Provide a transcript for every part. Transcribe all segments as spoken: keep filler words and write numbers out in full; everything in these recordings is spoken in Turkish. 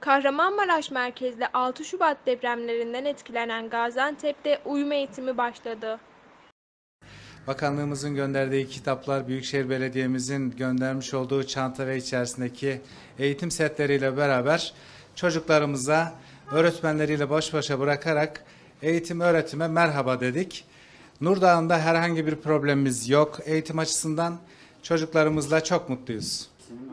Kahramanmaraş merkezli altı Şubat depremlerinden etkilenen Gaziantep'te uyum eğitimi başladı. Bakanlığımızın gönderdiği kitaplar, Büyükşehir Belediye'mizin göndermiş olduğu çanta ve içerisindeki eğitim setleriyle beraber çocuklarımıza öğretmenleriyle baş başa bırakarak eğitim öğretime merhaba dedik. Nurdağ'ında herhangi bir problemimiz yok. Eğitim açısından çocuklarımızla çok mutluyuz.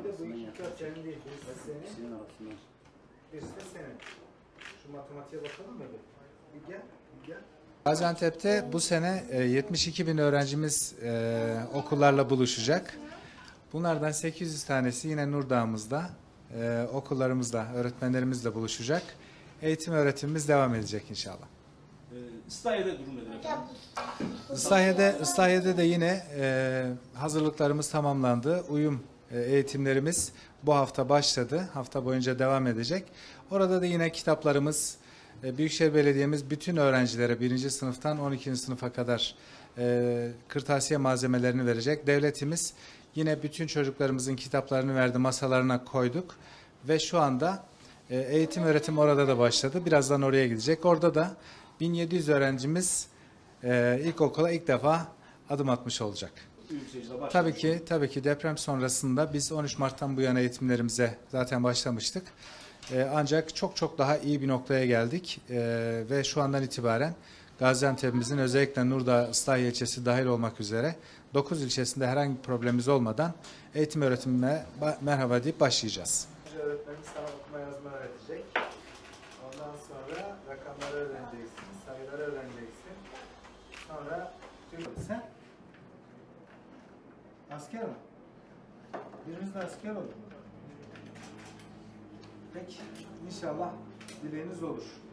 Şu matematiğe bakalım mı? Bir gel, bir gel. Gaziantep'te bu sene yetmiş iki bin öğrencimiz e, okullarla buluşacak. Bunlardan sekiz yüz tanesi yine Nurdağ'ımızda, e, okullarımızda, öğretmenlerimizle buluşacak. Eğitim öğretimimiz devam edecek inşallah. İslahiye'de durum nedir efendim? Islahiye'de, Islahiye'de de yine e, hazırlıklarımız tamamlandı. Uyum e, eğitimlerimiz bu hafta başladı. Hafta boyunca devam edecek. Orada da yine kitaplarımız, e, Büyükşehir Belediye'miz bütün öğrencilere birinci sınıftan on ikinci sınıfa kadar e, kırtasiye malzemelerini verecek. Devletimiz yine bütün çocuklarımızın kitaplarını verdi, masalarına koyduk. Ve şu anda e, eğitim öğretim orada da başladı. Birazdan oraya gidecek. Orada da bin yedi yüz öğrencimiz Ee, ilkokula ilk defa adım atmış olacak. Tabii ki, tabii ki deprem sonrasında biz on üç Mart'tan bu yana eğitimlerimize zaten başlamıştık. Ee, ancak çok çok daha iyi bir noktaya geldik ee, ve şu andan itibaren Gaziantep'imizin özellikle Nurdağ, Islahiye ilçesi dahil olmak üzere dokuz ilçesinde herhangi bir problemimiz olmadan eğitim öğretimine merhaba deyip başlayacağız. Öğretmenimiz sana okuma yazma öğretecek. Ondan sonra rakamları öğreneceksin, sayıları öğreneceksin. Sonra sen asker mi? Biriniz de asker olur. Peki inşallah dileğiniz olur.